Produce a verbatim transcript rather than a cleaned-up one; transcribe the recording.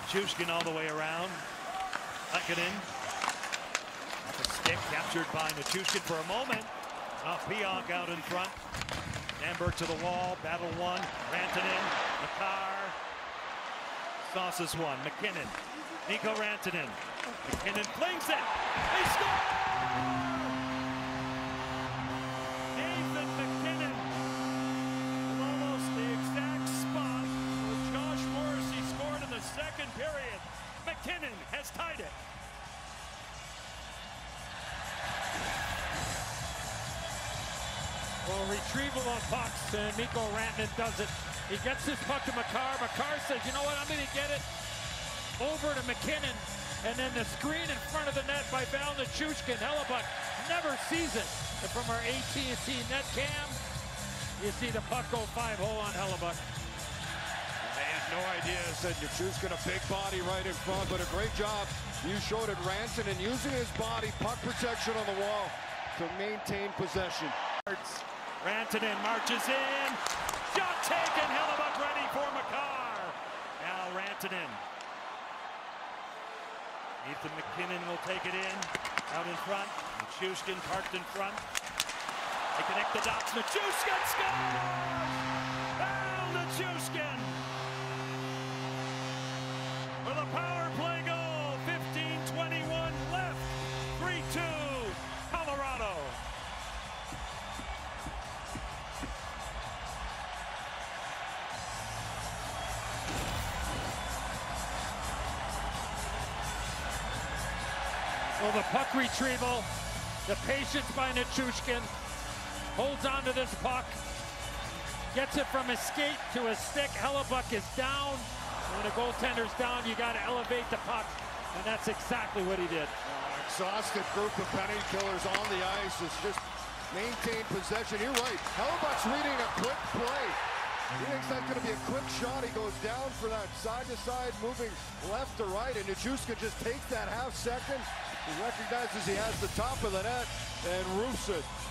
Nichushkin all the way around. Lehkonen. Off a stick, captured by Nichushkin for a moment. Off Pionk out in front. Amber to the wall, battle one. Rantanen, Makar. Sauces one, MacKinnon. Mikko Rantanen. MacKinnon flings it. They score! Nathan MacKinnon. Almost the exact spot where Josh Morrissey scored in the second period. MacKinnon has tied it. Well, retrieval on pucks, and Mikko Rantanen does it. He gets this puck to Makar. Makar says, you know what, I'm going to get it over to MacKinnon. And then the screen in front of the net by Val Nichushkin. Hellebuyck never sees it. And from our A T and T net cam, you see the puck go five-hole on Hellebuyck. They had no idea, said Nichushkin, a big body right in front, but a great job. You showed it, Rantanen using his body, puck protection on the wall to maintain possession. Rantanen marches in. Shot taken. Hellebuyck ready for Makar. Now Rantanen. Nathan MacKinnon will take it in. Out in front. Nichushkin parked in front. They connect the dots. Nichushkin scores! Val Nichushkin with a power play goal. fifteen twenty-one left. three two Colorado. Well, the puck retrieval, the patience by Nichushkin, holds on to this puck, gets it from his skate to his stick. Hellebuyck is down. When a goaltender's down, you got to elevate the puck, and that's exactly what he did. Uh, exhausted group of penalty killers on the ice. It's just maintain possession. You're right. Hellebuyck's reading a quick play. He thinks that's going to be a quick shot. He goes down for that side-to-side, moving left to right, and Nichushkin just takes that half second. He recognizes he has the top of the net and roofs it.